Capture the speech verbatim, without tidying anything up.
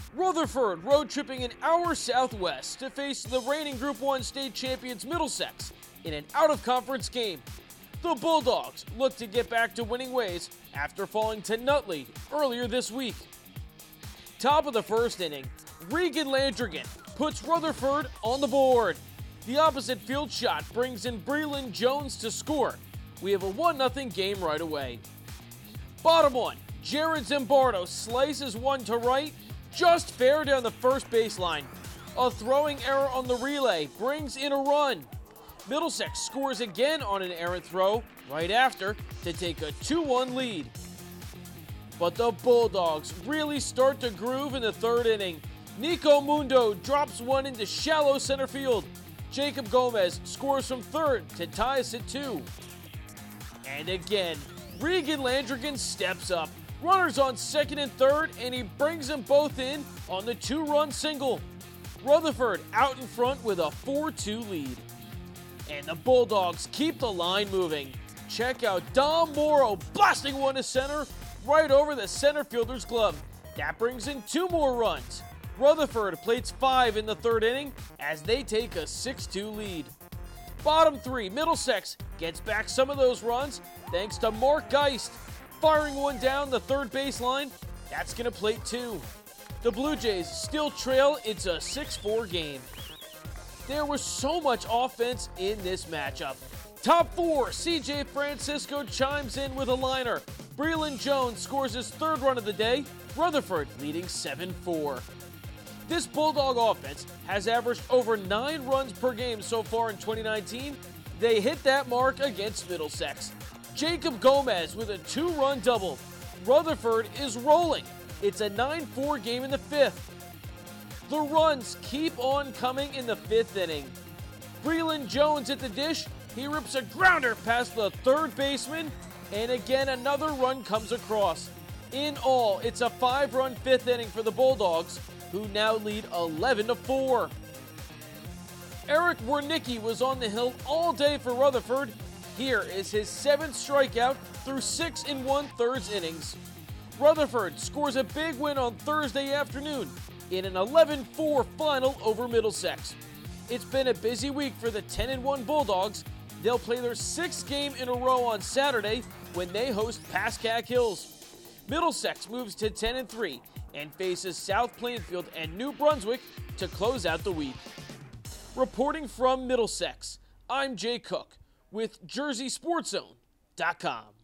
Rutherford road-tripping an hour southwest to face the reigning Group one state champions Middlesex in an out-of-conference game. The Bulldogs look to get back to winning ways after falling to Nutley earlier this week. Top of the first inning, Regan Landrigan puts Rutherford on the board. The opposite field shot brings in Breland Jones to score. We have a one nothing game right away. Bottom one, Jared Zimbardo slices one to right, just fair down the first baseline. A throwing error on the relay brings in a run. Middlesex scores again on an errant throw right after to take a two one lead. But the Bulldogs really start to groove in the third inning. Nico Mundo drops one into shallow center field. Jacob Gomez scores from third to tie us at two. And again, Regan Landrigan steps up. Runners on second and third, and he brings them both in on the two-run single. Rutherford out in front with a four two lead. And the Bulldogs keep the line moving. Check out Dom Morrow blasting one to center right over the center fielder's glove. That brings in two more runs. Rutherford plates five in the third inning as they take a six two lead. Bottom three, Middlesex gets back some of those runs thanks to Mark Geist firing one down the third baseline. That's going to plate two. The Blue Jays still trail. It's a six four game. There was so much offense in this matchup. Top four, C J Francisco chimes in with a liner. Breland Jones scores his third run of the day. Rutherford leading seven four. This Bulldog offense has averaged over nine runs per game so far in twenty nineteen. They hit that mark against Middlesex. Jacob Gomez with a two-run double. Rutherford is rolling. It's a nine four game in the fifth. The runs keep on coming in the fifth inning. Breland Jones at the dish. He rips a grounder past the third baseman, and again another run comes across. In all, it's a five-run fifth inning for the Bulldogs, who now lead eleven to four. Eric Wernicke was on the hill all day for Rutherford. Here is his seventh strikeout through six and one-thirds innings. Rutherford scores a big win on Thursday afternoon in an eleven four final over Middlesex. It's been a busy week for the ten and one Bulldogs. They'll play their sixth game in a row on Saturday when they host Pascack Hills. Middlesex moves to ten and three and faces South Plainfield and New Brunswick to close out the week. Reporting from Middlesex, I'm Jay Cook with Jersey Sports Zone dot com.